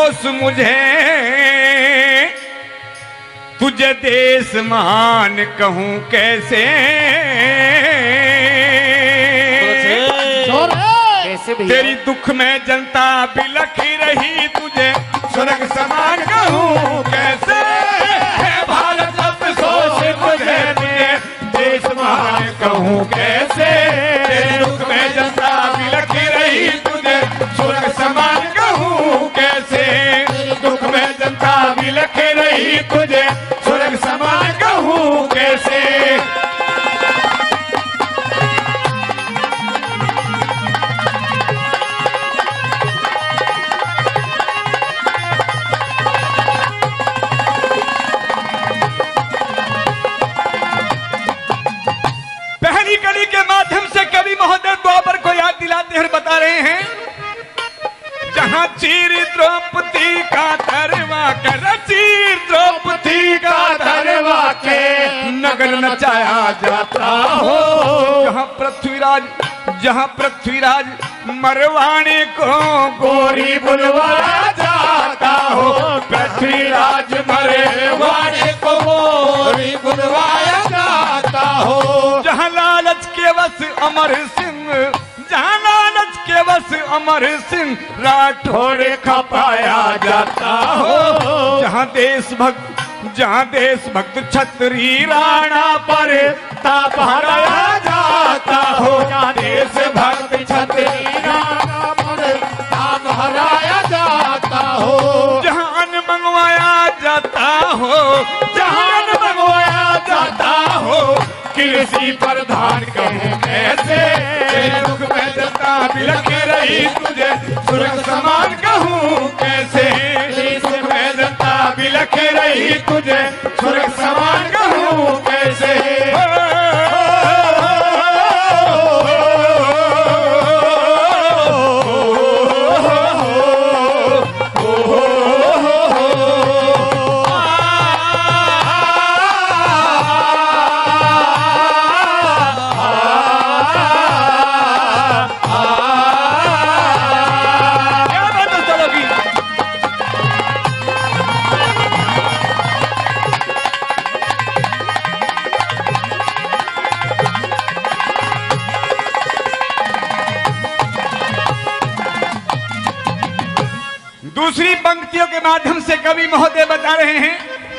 होश मुझे, तुझे देश महान कहूं कैसे। तेरी दुख में जनता बिलखी रही, तुझे स्वर्ग समान कहूं कैसे। भारत अफसोस मुझे, तुझे देश महान कहूं कैसे। तेरी दुख में जनता बिलखी रही, तुझे स्वर्ग समान कहूं कैसे। दुख में जनता बिलखी रही, तुझे स्वर्ग समान कहूं कैसे। पहली कड़ी के माध्यम से कवि महोदय द्वापर को याद दिलाते हुए बता रहे हैं, जहां चीर द्रौपदी का धरवा कर, चीर द्रौपदी का धरवा के नगर नचाया जाता हो। जहां पृथ्वीराज मरवाने को गोरी बुलवाया जाता हो। पृथ्वीराज मरवाने को गोरी बुलवाया जाता हो। जहां लालच के वश अमर सिंह, जहां लालच के वश अमर सिंह राठौर खपाया जाता हो। जहां देशभक्त छतरी राणा पर ताप हराया जाता हो। जहां देशभक्त छतरी राणा पर ताप हराया जाता हो। जहां अन्न मंगवाया जाता हो, जहां अन्न मंगवाया जाता हो। कृषि प्रधान कहूं कैसे। तेरे दुख में जनता बिलखी रही, तुझे स्वर्ग समान कहूं कैसे। कृषि में जनता बिलखी रही, तुझे स्वर्ग समान कहूं कैसे। दूसरी पंक्तियों के माध्यम से कवि महोदय बता रहे हैं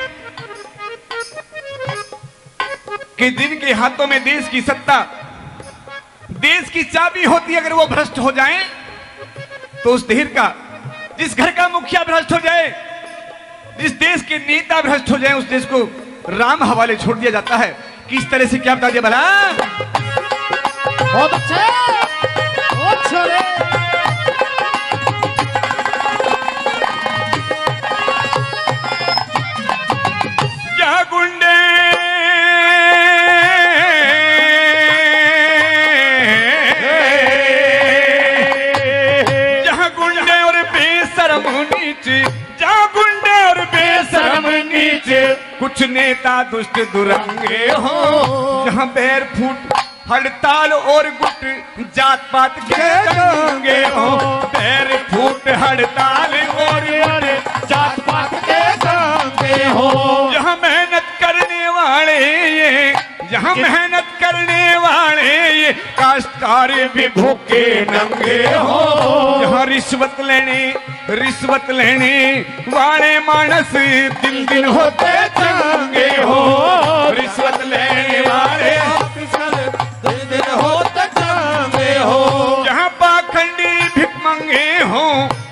कि जिनके हाथों में देश की सत्ता, देश की चाबी होती है, अगर वो भ्रष्ट हो जाएं तो उस देश का, जिस घर का मुखिया भ्रष्ट हो जाए, जिस देश के नेता भ्रष्ट हो जाए, उस देश को राम हवाले छोड़ दिया जाता है। किस तरह से, क्या बता दिया भला। बहुत अच्छे, बहुत अच्छे। गुंडे जहां गुंडे और बेशरम नीचे, जहां गुंडे और बेशरम नीचे, कुछ नेता दुष्ट दुरंगे हो। जहां बैर फूट हड़ताल और गुट जात पात के दंगे हो। बैर फूट हड़ताल और जात पात के दंगे हो। जहां मेहनत करने वाले ये, जहां मेहनत करने वाले ये काश्तकार भी भूखे नंगे हो। जहां रिश्वत लेने वाले मानस दिन दिन होते चंगे हो। रिश्वत लेने वाले दिन दिन होते चंगे हो। जहां पाखंडी भिख मंगे हो,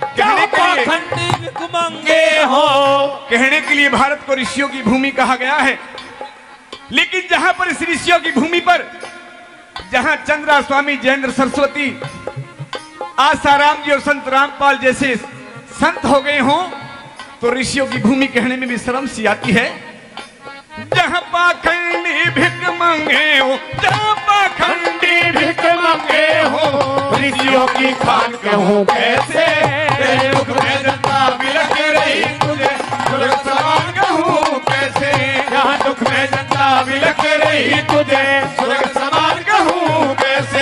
कहने के लिए भारत को ऋषियों की भूमि कहा गया है। लेकिन जहां पर इस ऋषियों की भूमि पर, जहां चंद्रा स्वामी, जयेंद्र सरस्वती, आसाराम जी और संत रामपाल जैसे संत हो गए हों, तो ऋषियों की भूमि कहने में भी शर्म सी आती है। जहां पाखंडी भिख मंगे हो, जहां पाखंडी भिख मंगे हो, ऋषियों की खान कहूं कैसे। तेरे दुख में जनता बिलख रही, तुझे स्वर्ग समान कहूं कैसे। जहां दुख में जनता बिलख रही, तुझे स्वर्ग समान कहूं कैसे।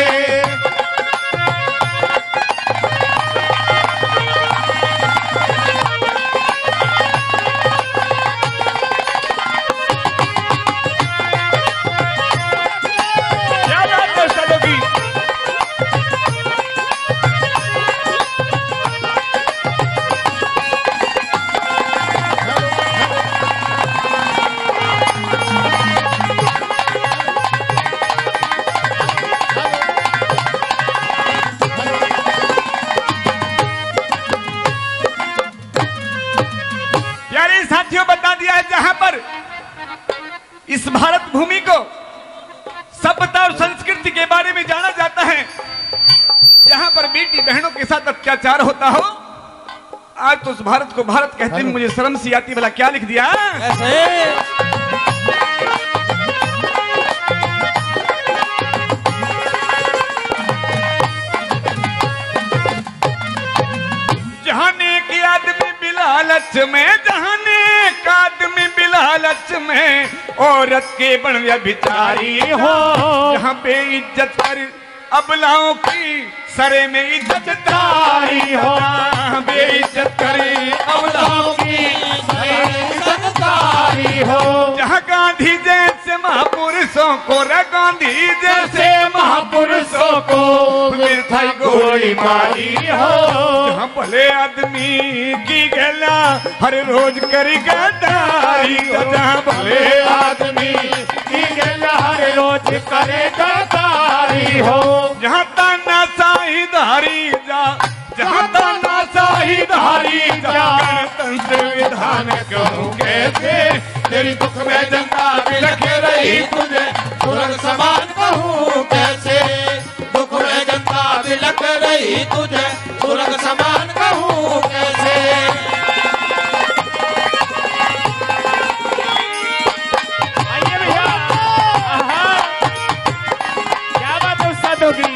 भूमि को सभ्यता और संस्कृति के बारे में जाना जाता है, जहां पर बेटी बहनों के साथ अत्याचार होता हो। आज तो उस भारत को भारत कहते हैं मुझे शर्म सी आती, भला क्या लिख दिया जहाने के आदमी बिलालच में, जहाने का आदमी बिलालच में औरत के बन व्यभिचारी हो। जहां बेइज्जत कर अबलाओं की सरे में इज्जतदारी हो, बेइज्जत करे अबलाओं की सरे में इज्जतदारी हो। जहां गांधी जैसे महापुरुषों को, गांधी जैसे महापुरुषों को मिठाई गोली मारी हो। जहां भले आदमी की गला हर रोज करी गद्दारी, जहां भले आदमी की गला हर रोज करे गद्दारी हो। जहां तानाशाही धारी जा, जहां तानाशाही धारी जा, गणतंत्र विधान कहूँ कैसे, तेरी दुख में जनता बिलख रही तुझे स्वर्ग समान कहूँ कैसे, दुख में जनता बिलख रही तुझे स्वर्ग समान कहूँ कैसे। आइए भैया, क्या बात है उस्तादों की।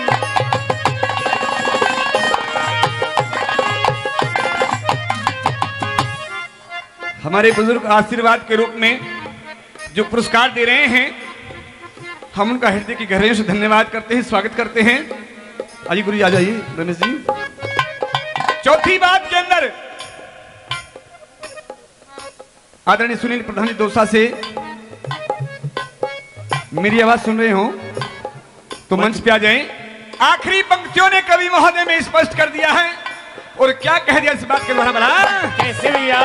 हमारे बुजुर्ग आशीर्वाद के रूप में जो पुरस्कार दे रहे हैं, हम उनका हृदय की गहराइयों से धन्यवाद करते हैं, स्वागत करते हैं। आइए गुरु जी, आ जाइए रमेश जी। चौथी बात के अंदर आदरणीय सुनील प्रधान जी दौसा से मेरी आवाज सुन रहे हो तो मंच पे आ जाएं। आखिरी पंक्तियों ने कवि महोदय में स्पष्ट कर दिया है, और क्या कह दिया इस बात के द्वारा बना कैसे भैया।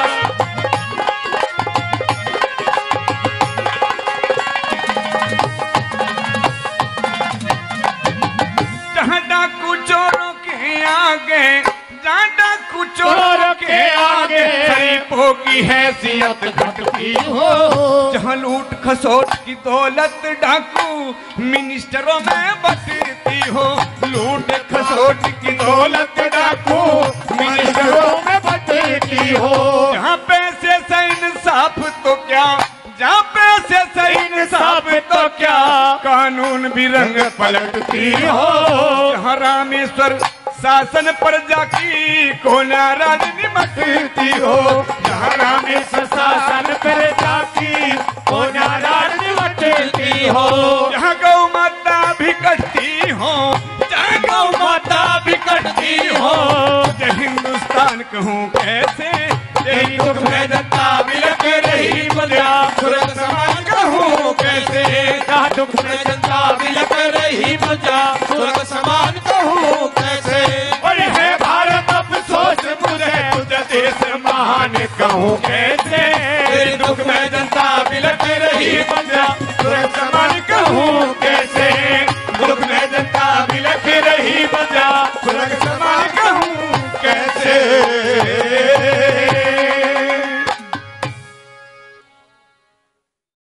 जहां डाकू चोरों के आगे, जहां डाकू चोरों के आगे गरीबों की हैसियत घटती हो। जहां लूट खसोट की दौलत डाकू मिनिस्टरों में बटती हो, लूट खसोट की दौलत डाकू मिनिस्टरों में बटती हो। जहां पैसे से इंसाफ तो क्या, जहां पैसे से इंसाफ तो क्या, कानून भी रंग पलटती हो। जहां रामेश्वर शासन पर जाकी को नाराज निमटती हो, जहां रामेश्वर शासन पर जाकी को नाराज निमटती हो। जहां गौ माता भी कटती हो, जहां गौ माता भी कटती हो, जय हिंदुस्तान कहूँ कैसे, तेरी दुख में जनता बिलख रही पंजाब स्वर्ग समान कहूँ कैसे, दुख में जनता बिलख रही पंजाब स्वर्ग समान